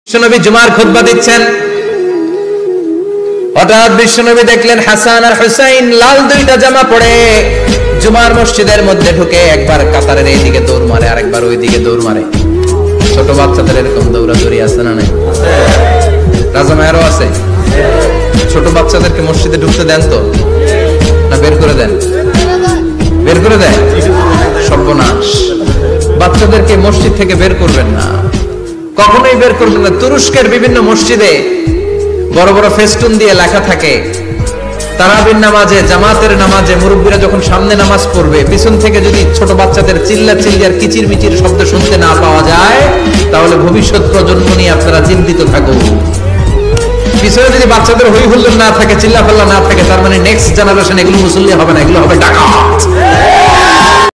বিশ্বনবী জুমার খুতবা দিচ্ছেন, হঠাৎ বিশ্বনবী দেখলেন হাসান আর হুসাইন লাল দুইটা জামা পরে জুমার মসজিদের মধ্যে ঢুকে একবার কাতারের এইদিকে দৌড় মারে, আরেকবার ওইদিকে দৌড় মারে। ছোট বাচ্চাদের এরকম দৌড়াদৌড়ি আছে না নাই? রাজা মায়েরও আছে। ছোট বাচ্চাদেরকে মসজিদে ঢুকতে দেন তো না বের করে দেন? বের করে দেন। সর্বনাশ, বাচ্চাদেরকে মসজিদ থেকে বের করবেন না, কখনোই বের করবেন না। তুরস্কের বিভিন্ন মসজিদে বড় বড় ফেস্টুন দিয়ে লেখা থাকে, তারাবির নামাজে, জামাতের নামাজে মুরব্বীরা যখন সামনে নামাজ পড়বে, পিছন থেকে যদি ছোট বাচ্চাদের চিল্লা চিল্লি আর কিচির মিচির শব্দ শুনতে না পাওয়া যায়, তাহলে ভবিষ্যৎ প্রজন্ম নিয়ে আপনারা চিন্তিত থাকুন। পিছনে যদি বাচ্চাদের হই হুল্লোড় না থাকে, চিল্লা পাল্লা না থাকে, তার মানে নেক্সট জেনারেশন এগুলো মুসল্লি হবে না, এগুলো হবে ডাকাত।